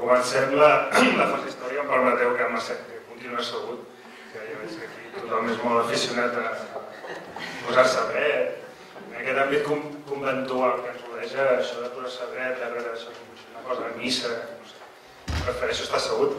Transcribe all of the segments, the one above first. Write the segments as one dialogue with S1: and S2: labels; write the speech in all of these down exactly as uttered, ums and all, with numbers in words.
S1: comencem la fase històrica, em permeteu que continuï assegut, que ja veig que aquí tothom és molt aficionat a posar-se dret. En aquest àmbit conventual que ens rodeja, això de posar-se dret, darrere això és una cosa de missa, no sé, prefereixo estar assegut.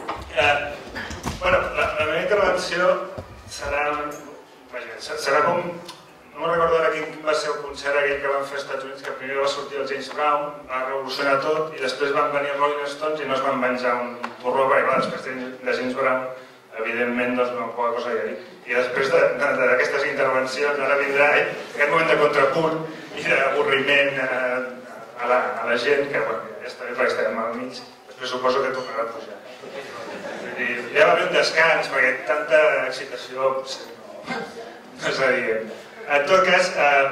S1: Bueno, la meva intervenció serà, serà com, no me'n recordo ara quin va ser el concert aquell que van fer als Estats Units, que primer va sortir el James Brown, va revolucionar tot, i després van venir els Rolling Stones i no es van menjar un torró, perquè clar, després de James Brown, evidentment, doncs no poca cosa hi ha a dir. I després d'aquestes intervencions ara vindrà aquest moment de contrapunt i d'avorriment a la gent, que ja està bé perquè estem al mig, després suposo que tornarà a pujar. Ja va haver un descans, perquè tanta excitació no és adient. En tot cas,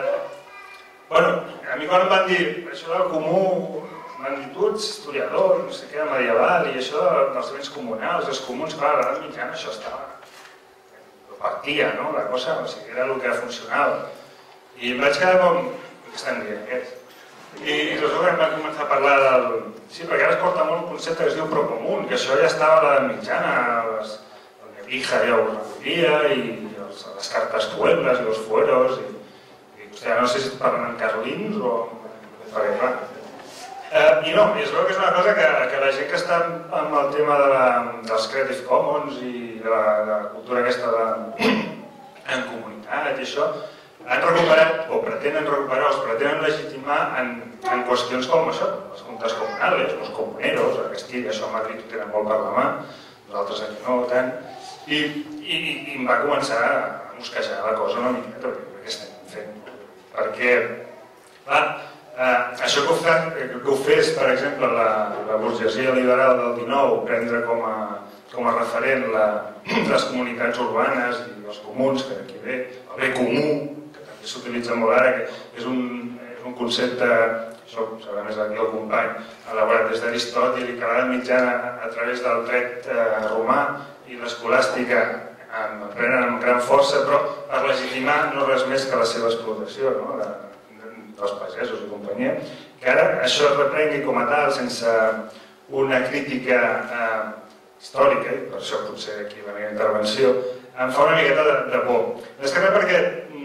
S1: bueno, a mi quan em van dir això del comú, m'han dit tu ets historiador, no sé què, medieval, i això dels béns comunals, els comuns, clar, a l'edat mitjana això estava... partia, no?, la cosa, o sigui, era el que funcionava. I em vaig quedar com... què estan dient, aquests? I resulta que em van començar a parlar del... Sí, perquè ara es porta molt un concepte que es diu procomún, que això ja estava a l'edat mitjana, el Nebrija ja ho recollia, i les cartes pueblas i els fueros, i vostè no sé si parlen en carlins o... perquè clar... I no, es veu que és una cosa que la gent que està amb el tema dels Creative Commons i de la cultura aquesta en comunitat i això, han recuperat, o pretenen recuperar, o es pretenen legitimar en qüestions com això, les juntes comunales, els comuneros, a Castilla, això a Madrid ho tenen molt per la mà, nosaltres aquí no tant, i em va començar a mosquejar la cosa una miqueta, què estem fent? Perquè, clar, això que ho fes, per exemple, la burgesia liberal del dinou, prendre com a referent les comunitats urbanes i els comuns, que d'aquí ve, el bé comú, que també s'utilitza molt ara, que és un concepte, això serà més aquí el company, elaborat des d'Aristòtil i que a l'edat mitjana, a través del dret romà i l'escolàstica, en prenen amb gran força, però per legitimar no res més que la seva explotació, dels pagesos i companyia, que ara això es reprengui com a tal, sense una crítica històrica, i per això potser aquí la meva intervenció, em fa una miqueta de por. És que res perquè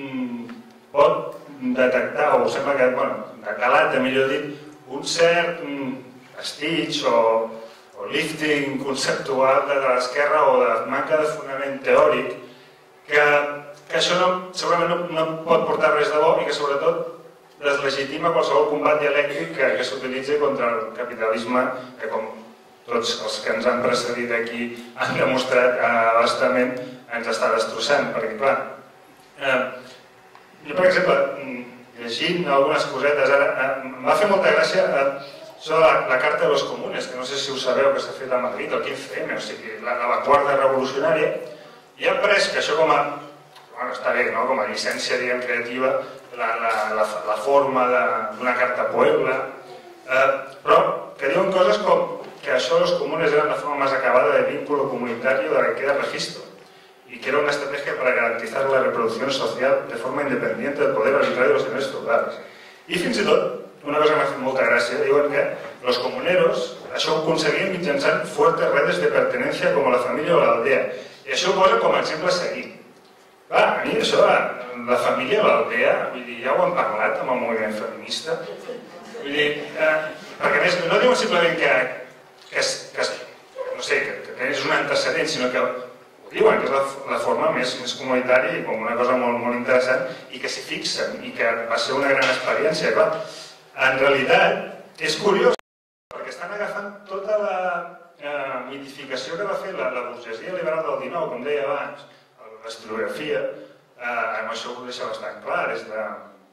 S1: pot detectar, o sembla que, bueno, decalata, millor dit, un cert vestig o lifting conceptual de l'esquerra o de manca de fonament teòric, que això segurament no pot portar res de bo i que sobretot deslegitima qualsevol combat dialèctic que s'utilitzi contra el capitalisme, que com tots els que ens han precedit aquí han demostrat abastament, ens està destrossant. Perquè, clar, jo, per exemple, llegint algunes cosetes, ara em va fer molta gràcia això de la Carta de los Comunes, que no sé si ho sabeu, que s'ha fet a Madrid, el quinze eme, o sigui, l'avantguarda revolucionària, i han pres que això com a, bueno, està bé, com a llicència, diguem, creativa, la forma d'una carta puebla, però que diuen coses com que això los comunes eran la forma más acabada de vínculo comunitario de la que queda registro y que era una estrategia para garantizar la reproducción social de forma independiente del poder arbitrario de los señores feudales. I fins i tot, una cosa que m'ha fet molta gràcia, diuen que los comuneros això ho aconseguien mitjançant fuertes redes de pertenencia com la família o l'aldea, i això ho posa com a exemple a seguir. Clar, a mi això de la família o l'aldea, ja ho hem parlat amb el moviment feminista, vull dir, perquè a més no diuen simplement que no sé, que tens un antecedent, sinó que ho diuen, que és la forma més comunitària i com una cosa molt interessant i que s'hi fixen i que va ser una gran experiència. Clar, en realitat és curiós perquè estan agafant tota la mitificació que va fer la burgesia liberal del dinou, com deia abans, l'historiografia, amb això ho deixa bastant clar, des de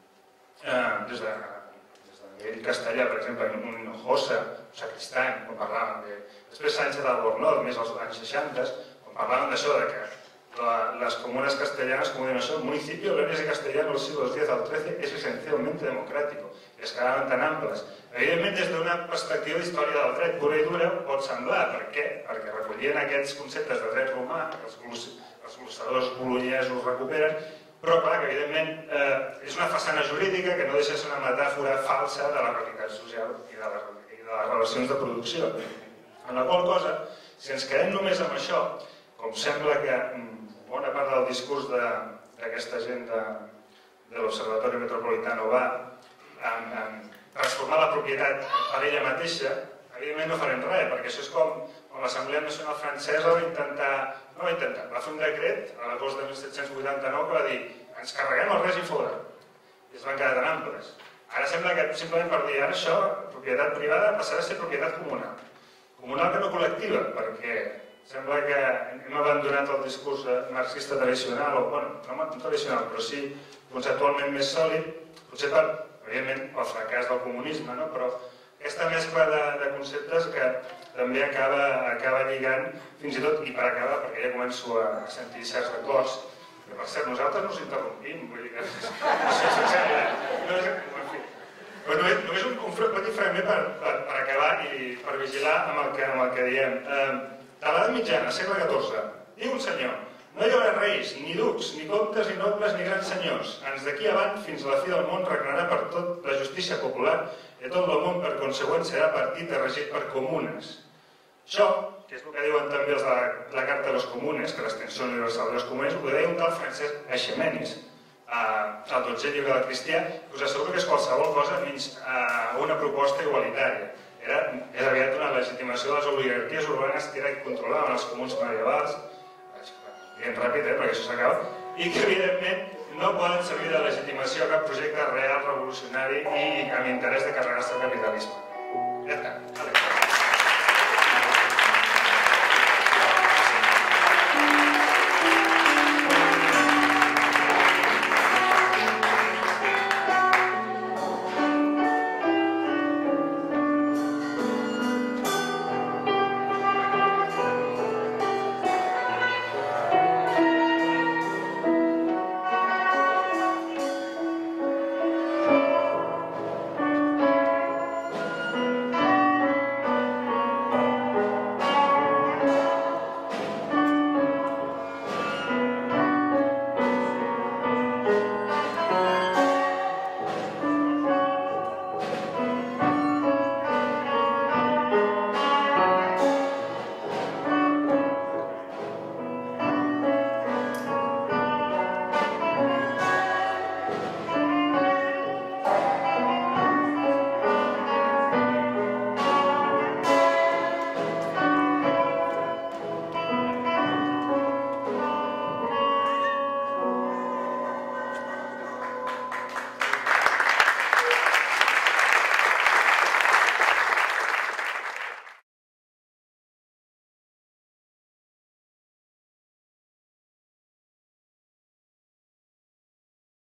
S1: nivell castellà, per exemple, en un Hinojosa, un Sacristany, quan parlaven de... Després Sánchez d'Albornoz, més als anys seixanta, quan parlaven d'això, que les comunes castellanas, com diuen això, el municipio leonés y castellano del siglo diez al trece es esencialmente democrático, i es quedaven tan amples. Evidentment, des d'una perspectiva d'història del dret pura i dura, pot semblar. Per què? Perquè recollien aquests conceptes de dret romà, els glossadors bolonyesos recuperen, però clar, que evidentment és una façana jurídica que no deixa de ser una metàfora falsa de la realitat social i de les relacions de producció. En la qual cosa, si ens quedem només amb això, com sembla que bona part del discurs d'aquesta gent de l'Observatori Metropolitano va en transformar la propietat per ella mateixa, evidentment no farem res, perquè això és com l'Assemblea Nacional Francesa va intentar, no va intentar, va fer un decret a l'agost de mil set-cents vuitanta-nou que va dir ens carreguem el règim feudal i es van quedar tan amples. Ara sembla que simplement per dir ara això, propietat privada passarà a ser propietat comunal. Comunal que no col·lectiva, perquè sembla que hem abandonat el discurs marxista tradicional, o bueno, no tradicional, però sí conceptualment més sòlid, potser per, evidentment, pel fracàs del comunisme, no? Però aquesta mescla de, de conceptes que també acaba, acaba lligant, fins i tot, i per acabar, perquè ja començo a sentir certs acords, que per cert, nosaltres no us interrompim, vull dir que això és sembla, no és, en fi, però només, només un, un petit fragment per, per, per acabar i per vigilar amb el que, amb el que diem. Eh, de l'edat mitjana, segle catorze, diu un senyor, no hi haurà reis, ni ducs, ni comtes, ni nobles, ni grans senyors. Ans d'aquí avant, fins a la fi del món, regnarà per tot la justícia popular i tot el món, per consegüent, serà partit i regit per comunes. Això, que és el que diuen també els de la, la Carta de los Comunes, que l'extensió universal de los comunes, ho deia un tal Francesc Eiximenis, eh, el dotzè llibre del Cristià, que us asseguro que és qualsevol cosa menys eh, una proposta igualitària. Era, és aviat una legitimació de les oligarquies urbanes que era controlaven els comuns medievals, dient ràpid, eh, perquè això s'acaba, i que evidentment no poden servir de legitimació a cap projecte real, revolucionari i amb interès de carregar-se el capitalisme.